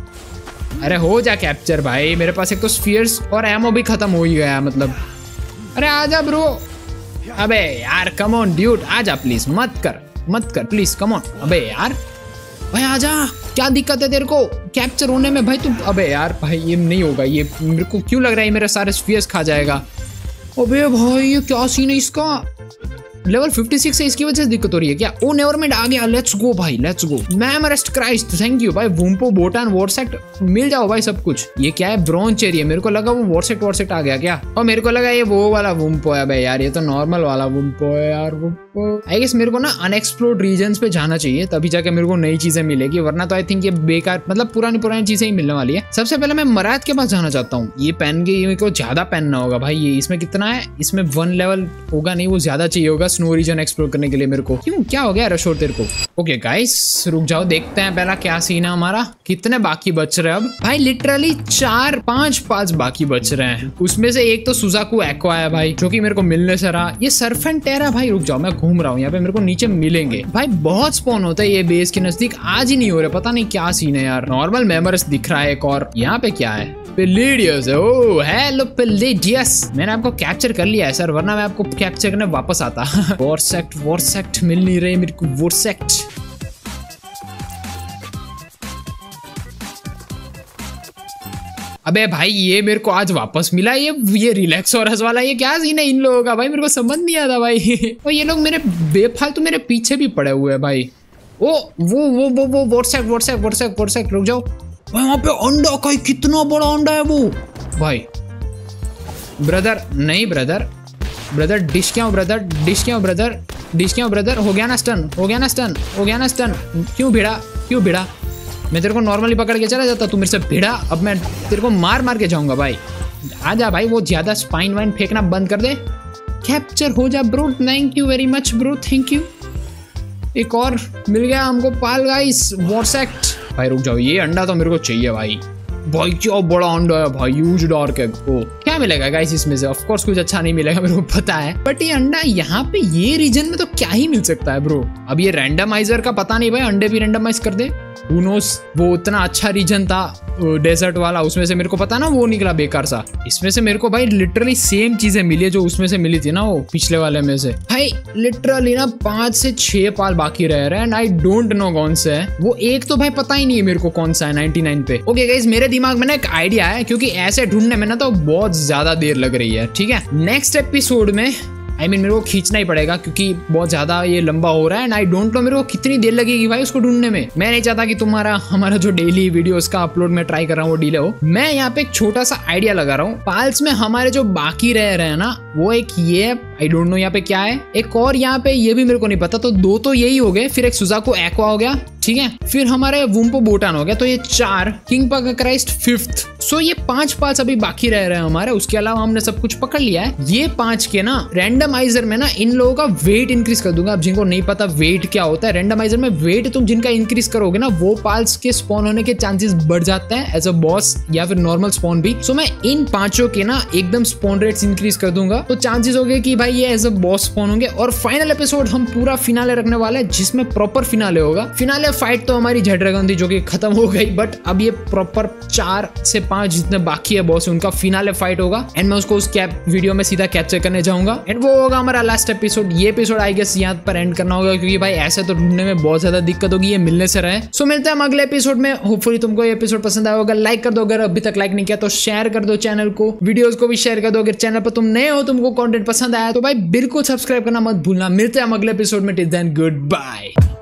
Speaker 1: अरे हो जा कैप्चर भाई, मेरे पास एक तो स्फीयर्स और एमो भी खत्म हो ही गया मतलब। अरे आ जा ब्रो। अबे यार कम ऑन ड्यूड, आजा प्लीज, मत कर मत कर प्लीज, कम ऑन। अबे यार भाई आजा, क्या दिक्कत है तेरे को कैप्चर होने में भाई तू। अबे यार भाई ये नहीं होगा, ये मेरे को क्यों लग रहा है मेरे सारे स्फीयर्स खा जाएगा। अबे भाई ये क्या सीन है इसका, लेवल छप्पन है इसकी वजह से दिक्कत हो रही है क्या। ओ नेवर माइंड आ गया, लेट्स गो भाई let's go. Ma'am arrest Christ, thank you भाई। वुम्पो बोटान वॉरसेक्ट मिल जाओ भाई सब कुछ। ये क्या है ब्रॉन्ज चेरी है, मेरे को लगा वो वॉरसेक्ट वॉरसेक्ट आ गया क्या, और मेरे को लगा ये वो वाला वुम्पो है। भाई यार ये तो नॉर्मल वाला वुम्पो है यार। वुम्पो आई गेस मेरे को ना अनएक्सप्लोर्ड रीजन्स पे जाना चाहिए, तभी जाके मेरे को नई चीजें मिलेगी, वरना तो आई थिंक ये बेकार मतलब पुरानी पुरानी चीजें ही मिलने वाली है। सबसे पहले मैं मराद के पास जाना चाहता हूँ। ये पहन के मेरे को ज्यादा पहनना होगा भाई। ये इसमें कितना है, इसमें वन लेवल होगा नहीं, वो ज्यादा चाहिए होगा स्नो रीजन एक्सप्लोर करने के लिए मेरे को। क्यों क्या हो गया रशोर तेरे को। ओके गाइस रुक जाओ, देखते हैं पहला क्या सीन है हमारा, कितने बाकी बच रहे हैं अब। भाई लिटरली चार पांच पांच बाकी बच रहे हैं, उसमें से एक तो सुजाकू एक्वा है भाई जो कि मेरे को मिलने से रहा। ये सर्फेंट टेरा भाई, रुक जाओ मैं घूम रहा हूँ यहाँ पे, मेरे को नीचे मिलेंगे भाई। बहुत स्पॉन होता है ये बेस के नजदीक, आज ही नहीं हो रहा, पता नहीं क्या सीन है यार। नॉर्मल मेमोरस दिख रहा है एक, और यहाँ पे क्या है, पिलीडियस। ओह हेलो पिलीडियस, मैंने आपको कैप्चर कर लिया है सर, वरना मैं आपको कैप्चर करने वापस आता। वॉरसेक्ट वॉरसेक्ट मिल नहीं रहे मेरे को, वॉरसेक्ट। अबे भाई ये मेरे को आज वापस मिला, ये ये रिलैक्स और हस वाला, ये क्या सीन है इन लोगों का भाई, मेरे को समझ नहीं आता भाई। और ये लोग मेरे बेफालतू मेरे पीछे भी पड़े हुए हैं भाई। ओ वो वो वो वो वॉरसेक्ट वॉरसेक्ट वॉरसेक्ट वॉरसेक्ट, रुक जाओ भाई। वहाँ पे अंडा का कितना बड़ा अंडा है वो भाई। ब्रदर नहीं ब्रदर, ब्रदर डिश क्या हो ब्रदर, डिश क्या हो ब्रदर, डिश क्या हो ब्रदर। हो गया ना स्टन, हो गया ना स्टन, हो गया ना स्टन। क्यों भिड़ा, क्यों भिड़ा? मैं तेरे को नॉर्मली पकड़ के चला जाता, तू मेरे से भिड़ा। अब मैं तेरे को मार मार के जाऊंगा भाई। आजा भाई, वो ज्यादा स्पाइन वाइन फेंकना बंद कर दे। कैप्चर हो जा bro, thank you very much bro, thank you. एक और मिल गया हमको पाल गाइस, वॉर्सेक्ट। भाई रुक जाओ, ये अंडा तो मेरे को चाहिए भाई। भाई क्या बड़ा अंडा है भाई, ह्यूज डार्क है। ओ क्या मिलेगा गाइस इसमें से? ऑफ कोर्स कुछ अच्छा नहीं मिलेगा, मेरे को पता है। बट ये अंडा यहाँ पे ये रीजन में तो क्या ही मिल सकता है ब्रो। अब ये रैंडमाइजर का पता नहीं भाई, अंडे भी रैंडमाइज कर दे। Who knows, वो उतना अच्छा रीजन था डेजर्ट वाला, उसमें से मेरे को पता ना वो निकला बेकार सा। इसमें से मेरे को भाई लिटरली सेम चीजें मिली जो उसमें से मिली थी ना वो पिछले वाले में से। भाई लिटरली ना पांच से छह पाल बाकी रह रहे हैं एंड आई डोंट नो कौन सा है वो। एक तो भाई पता ही नहीं है मेरे को कौन सा है नाइनटी नाइन पे। ओके गाइस, मेरे दिमाग में ना एक आइडिया है, क्योंकि ऐसे ढूंढने में ना तो बहुत ज्यादा देर लग रही है। ठीक है, नेक्स्ट एपिसोड में आई I मीन mean, मेरे को खींचना ही पड़ेगा क्योंकि बहुत ज्यादा ये लंबा हो रहा है एंड आई डोंट नो मेरे को कितनी देर लगेगी भाई उसको ढूंढने में। मैं नहीं चाहता कि तुम्हारा हमारा जो डेली वीडियो का अपलोड में ट्राई कर रहा हूँ वो डिले हो। मैं यहाँ पे एक छोटा सा आइडिया लगा रहा हूँ। पाल्स में हमारे जो बाकी रह रहे हैं ना, वो एक ये आई डोंट नो यहाँ पे क्या है, एक और यहाँ पे ये भी मेरे को नहीं पता। तो दो तो यही हो गए, फिर एक सुजाको एक्वा हो गया, ठीक है, फिर हमारे वुम्पो बोटान हो गया, तो ये चार, किंग पग क्राइस्ट फिफ्थ। सो ये पांच पाल्स अभी बाकी रह रहे हैं हमारे। उसके अलावा हमने सब कुछ पकड़ लिया है। ये पांच के ना रैंडमाइजर में ना इन लोगों का वेट इंक्रीज कर दूंगा। अब जिनको नहीं पता वेट क्या होता है, रैंडमाइजर में वेट तुम जिनका इंक्रीज करोगे ना, वो पाल्स के स्पॉन होने के चांसेस बढ़ जाते हैं एज अ बॉस या फिर नॉर्मल स्पॉन भी। सो मैं इन पांचों के ना एकदम स्पॉन रेट्स इंक्रीज कर दूंगा, तो चांसेस हो गए कि भाई ये एज अ बॉस स्पॉन होंगे। और फाइनल एपिसोड हम पूरा फिनाले रखने वाले हैं, जिसमें प्रॉपर फिनाले होगा। फिनाले फाइट तो हमारी जेड ड्रैगन थी जो कि खत्म हो गई, बट अब ये प्रॉपर चार से पांच जितने बाकी है बॉस उनका फिनाले फाइट होगा एंड मैं उसको उस कैप वीडियो में सीधा कैप्चर करने जाऊंगा एंड वो होगा हमारा लास्ट एपिसोड। ये एपिसोड आई गेस यहाँ पर एंड करना होगा, क्योंकि भाई ऐसे तो ढूंढने में बहुत ज्यादा दिक्कत होगी, ये मिलने से रहे। सो मिलते हैं हम अगले एपिसोड में। होपफुली तुमको ये एपिसोड पसंद आया होगा। लाइक कर दो, अगर अभी तक लाइक नहीं किया तो शेयर कर दो चैनल को, वीडियोस को भी शेयर कर दो। अगर चैनल पर तुम नए हो, तुमको कंटेंट पसंद आया तो भाई बिल्कुल सब्सक्राइब करना मत भूलना। मिलते हैं हम अगले एपिसोड में। Till then good bye.